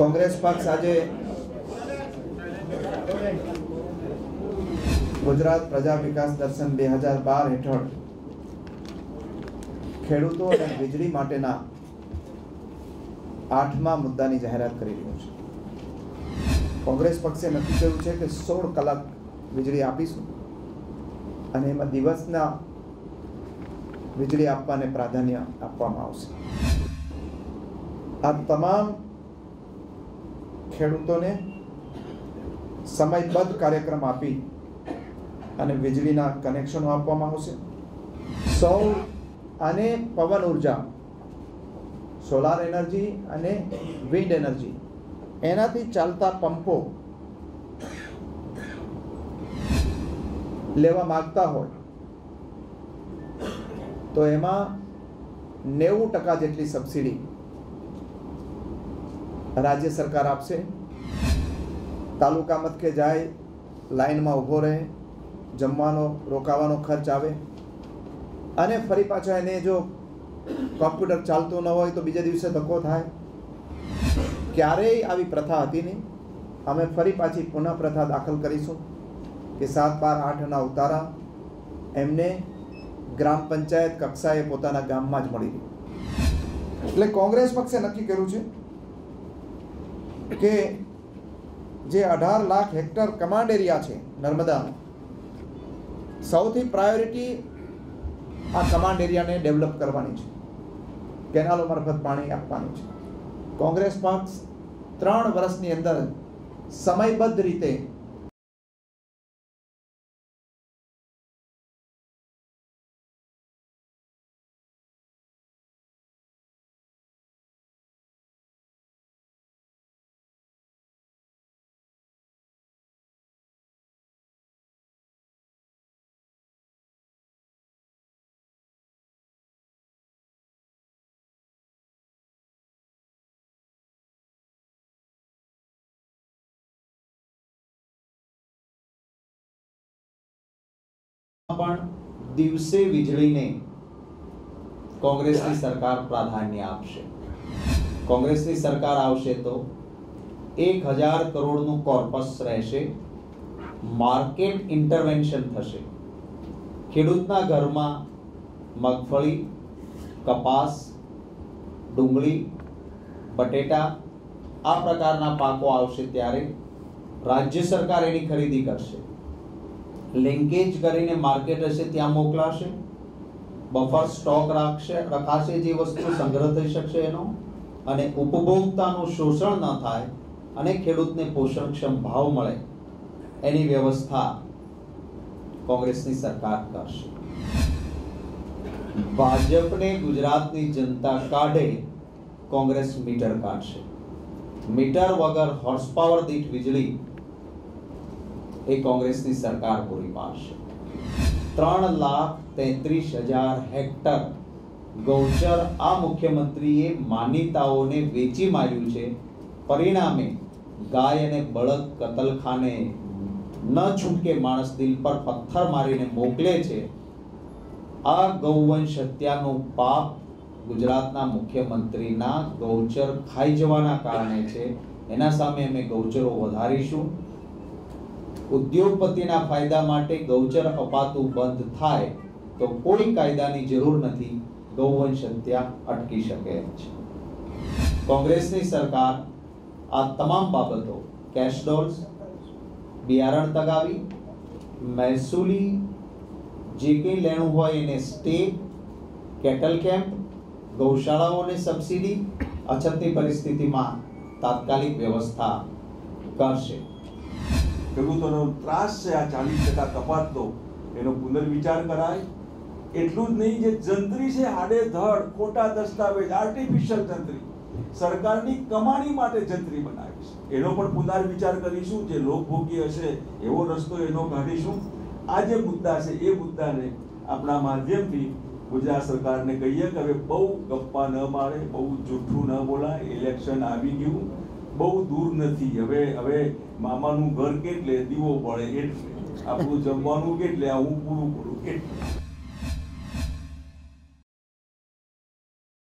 કોંગ્રેસ પક્ષ આજે ગુજરાત પ્રજા વિકાસ દર્શન 2012 હેઠળ ખેડૂતો અને વીજળી માટેના 8મા મુદ્દાની જાહેરાત કરી રહ્યું છે। કોંગ્રેસ પક્ષે નક્કી કર્યું છે કે 16 કલાક વીજળી આપીશું અને એમાં દિવસના વીજળી આપવાને પ્રાધાન્ય આપવામાં આવશે। આ તમામ ખેડૂતોને સમયબદ્ધ કાર્યક્રમ આપી અને વીજળીના કનેક્શનો આપવામાં આવશે। સૌર અને પવન ઉર્જા, સોલાર એનર્જી અને વિન્ડ એનર્જી, એનાથી ચાલતા પંપો લેવા માંગતા હોય તો એમાં 90% જેટલી સબસિડી રાજ્ય સરકાર આપશે। તાલુકા મથકે જાય, લાઈનમાં ઊભો રહે, જમવાનો રોકાવાનો ખર્ચ આવે અને ફરી પાછા એને જો કોમ્પ્યુટર ચાલતું ન હોય તો બીજા દિવસે ધક્કો થાય। ક્યારેય આવી પ્રથા હતી નહીં। અમે ફરી પાછી પુનઃ પ્રથા દાખલ કરીશું કે 7, 12, 8ના ઉતારા એમને ગ્રામ પંચાયત કક્ષાએ પોતાના ગામમાં જ મળી રહે। એટલે કોંગ્રેસ પક્ષે નક્કી કર્યું છે કે જે 18 લાખ હેક્ટર કમાન્ડ એરિયા છે નર્મદાનો, સૌથી પ્રાયોરિટી આ કમાન્ડ એરિયાને ડેવલપ કરવાની છે, કેનાલો મારફત પાણી આપવાનું છે। કોંગ્રેસ પક્ષ 3 વર્ષની અંદર સમયબદ્ધ રીતે પણ દિવસે વીજળીને કોંગ્રેસની સરકાર પ્રાધાન્ય આપશે। કોંગ્રેસની સરકાર આવશે તો 1000 કરોડનું કોર્પસ રહેશે, માર્કેટ ઇન્ટરવેન્શન થશે। ખેડૂતના ઘરમાં મગફળી, કપાસ, ડુંગળી, બટેટા આ પ્રકારના પાકો આવશે ત્યારે રાજ્ય સરકાર એની ખરીદી કરશે, લિંકેજ કરીને માર્કેટ હશે ત્યાં મોકલાશે, બફર સ્ટોક રખાશે, જે વસ્તુ સંગ્રહ થઈ શકશે એનો, અને ઉપભોક્તાનું શોષણ ન થાય અને ખેડૂતને પોષણક્ષમ ભાવ મળે એની વ્યવસ્થા કોંગ્રેસની સરકાર કરશે। ભાજપને ગુજરાતની જનતા કાઢે, કોંગ્રેસ મીટર કાઢશે। મીટર વગર હોર્સ પાવર દીઠ વીજળી એ કોંગ્રેસની સરકાર પૂરી પાડશે। 3,33,000 હેક્ટર ગૌચર આ મુખ્યમંત્રીએ માન્યતાઓને વેચી માર્યું છે। પરિણામે ગાય અને બળદ કતલખાને ન છૂટકે માણસ દિલ પર પથ્થર મારીને મોકલે છે। આ ગૌવંશ હત્યાનું પાપ ગુજરાતના મુખ્યમંત્રીના ગૌચર ખાઈ જવાના કારણે છે। એના સામે અમે ગૌચરો વધારીશું। ઉદ્યોગપતિના ફાયદા માટે ગૌચર અપાતું બંધ થાય તો કોઈ કાયદાની જરૂર નથી, ગૌવંશ હત્યા અટકી શકે છે। કોંગ્રેસની સરકાર આ તમામ બાબતો, કેશ ડોલ્સ, બિયારણ તગાવી, મહેસૂલી જે કંઈ લેણું હોય એને સ્ટે, કેટલ કેમ્પ, ગૌશાળાઓને સબસિડી, અછતની પરિસ્થિતિમાં તાત્કાલિક વ્યવસ્થા કરશે। ખેડૂતોનો ત્રાસ છે આ 40% કપાતનો, એનો પુનર્વિચાર કરાય। એટલું જ નહીં, જે જંત્રી છે આડેધડ ખોટા દસ્તાવેજ, આર્ટિફિશિયલ જંત્રી, સરકારની કમાણી માટે જંત્રી બનાવી છે, એનો પણ પુનર્વિચાર કરીશું। જે લોકભોગી હશે એવો રસ્તો એનો કાઢીશું। આ જે મુદ્દા છે એ મુદ્દાને આપણા માધ્યમથી ગુજરાત સરકારને કહીએ કે હવે બહુ ગપ્પા ન મારે, બહુ જૂઠું ન બોલાય, ઇલેક્શન આવી ગયું, બહુ દૂર નથી। હવે મામાનું ઘર કેટલે દીવો પડે એટલે, આપણું જમવાનું કેટલે, હું પૂરું કરું એટલે।